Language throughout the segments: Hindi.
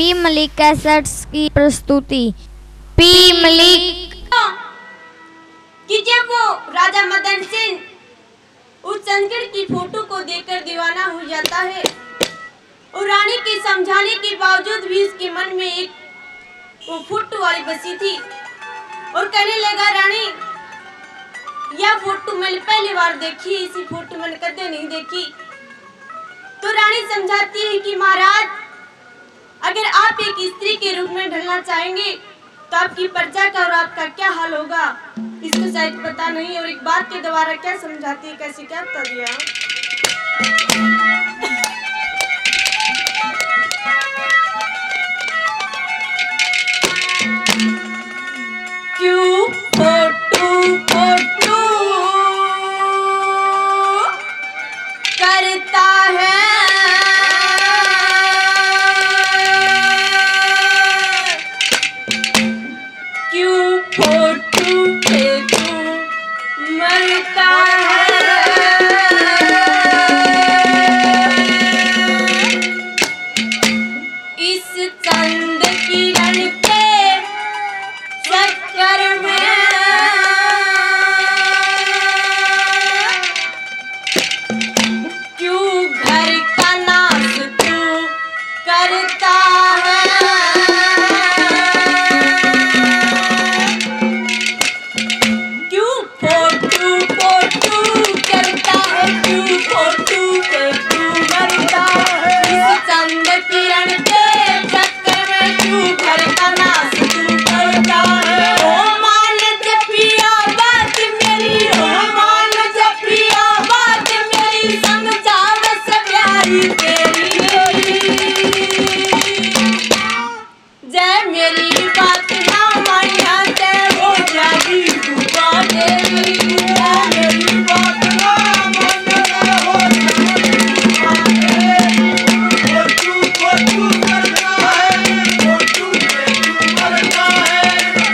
पी मलिक कैसेट्स की प्रस्तुति। पी मलिक कि जब वो राजा मदन सिंह उस संकट की फोटो को देखकर दीवाना हो जाता है और रानी के समझाने के बावजूद भी उसके मन में एक वो फोटो वाली बसी थी और कहने लगा, रानी यह फोटो मैंने पहली बार देखी, इसी फोटो मैंने कभी नहीं देखी। तो रानी समझाती है कि महाराज, अगर आप एक स्त्री के रूप में ढलना चाहेंगे तो आपकी प्रजा का और आपका क्या हाल होगा, इसको शायद पता नहीं। और एक बात के द्वारा क्या समझाती है, कैसे क्या बता दिया। क्यों फोटो फोटो करता है, क्यों फोटो पे तू मरता है। इस चंद किरण के चक्कर में क्यों घर का नाश तू करता है। क्यों फोटो फोटो करता है, क्यों फोटो पे तू मरता है। इस चंद किरण के चक्कर में क्यों घर का नाश तू करता है। ओ मान जपिया बात मेरी, ओ मान जपिया बात मेरी, समझाव से प्यारी तेरी। जय मेरी बात ना मानिया ते हो जागी डूबा तेरी। जय मेरी बात ना मानिया हो जागी डूबा तेरी। फोटो फोटो करता है, फोटो पे तू मरता है।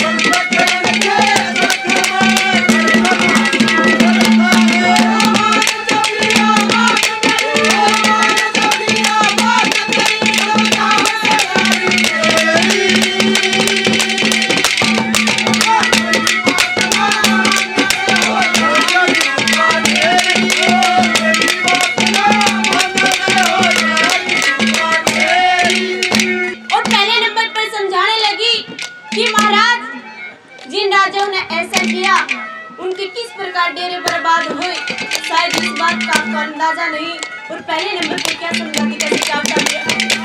और पहले नंबर पर समझाने लगी कि महाराज, जिन राजाओं ने ऐसा किया उनके किस प्रकार डेरे बर्बाद हुए, शायद इस बात का आपको अंदाजा नहीं। और पहले नंबर पर क्या समझाती, कैसे क्या बता दिया।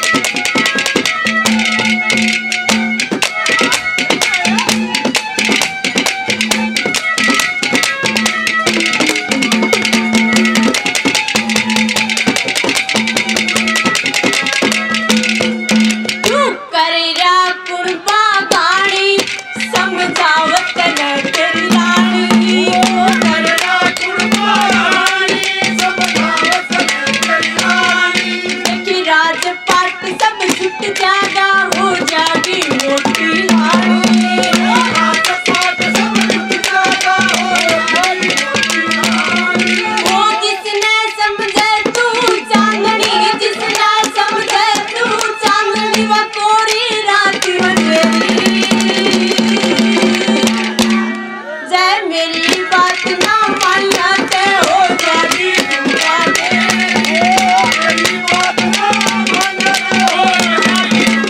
समझावत न तेरी रानी, करना कुर्बानी, समझावत न तेरी रानी। कि राजपाट सब छुट जागा, हो जागी मोटी रानी। राजपाट सब छुट जागा, हो जागी मोटी रानी। ओ जिसने समझे तू चांदनी, जिसने समझे तू चांदनी, वह कोरी रात अंधेरी। जय मेरी बात ना मानिया ते हो जागी डूबा तेरी। मेरी बात ना मानिया ते हो जागी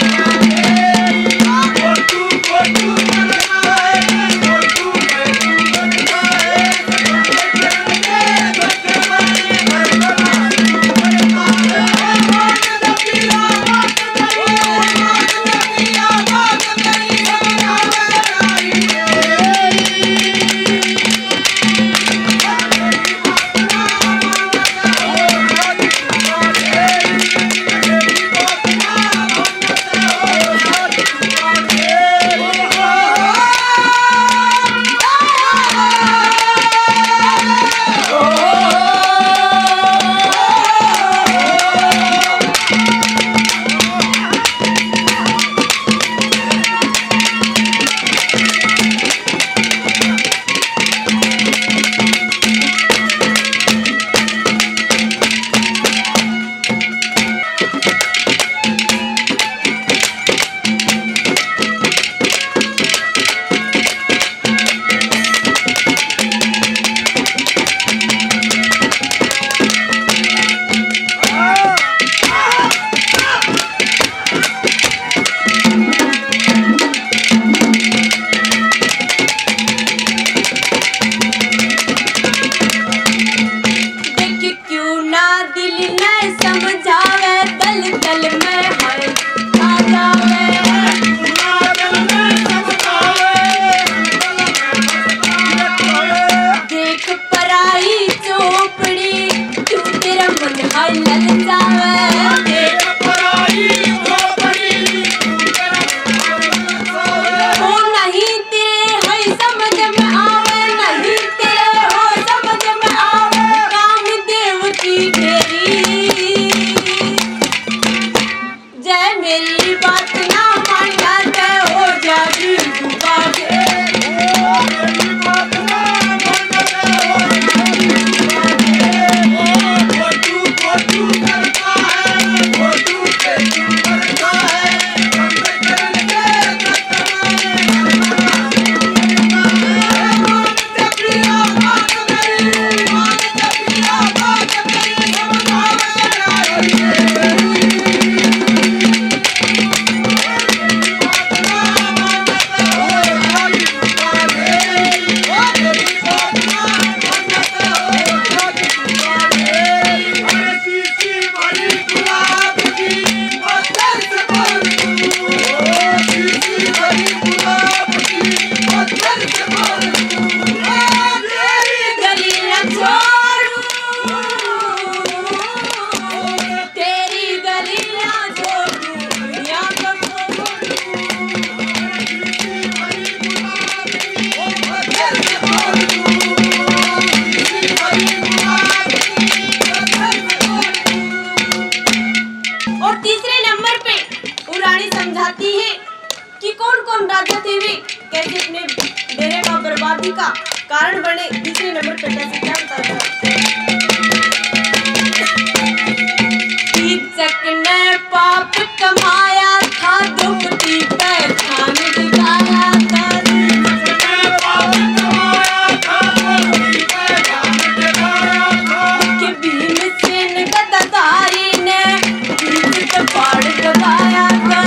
मेरी बात ना मानता ते हो जागी डूबागे। मेरी बात ना मानता ते हो जागी डूबागे। वो तू करता है, वो तू करता है, समझाती है कि कौन कौन राजा थे वे, कैसे अपने डेरे का बर्बादी का कारण बने। तीसरे नंबर पे कैसे क्या बताता कीचक ने पाप कमाया था, दुपट्टी पहचान दिखाया था। कि भीमसेन गदाधारी ने कीचक फाड़ दबाया था।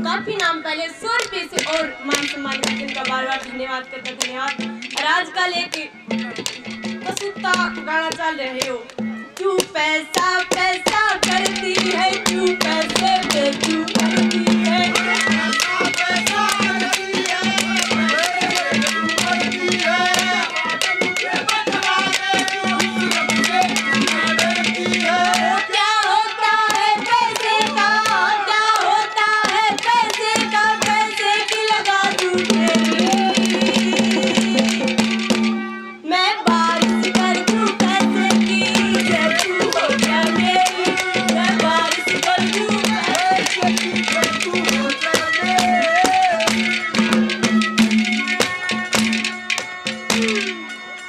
काफी नाम पहले 100 रुपए से और मान सम्मान का जिनका बार बार धन्यवाद करता धन्यवाद। और आजकल एक प्रस्तुता गाना चल रहे हो, तू पैसा पैसा करती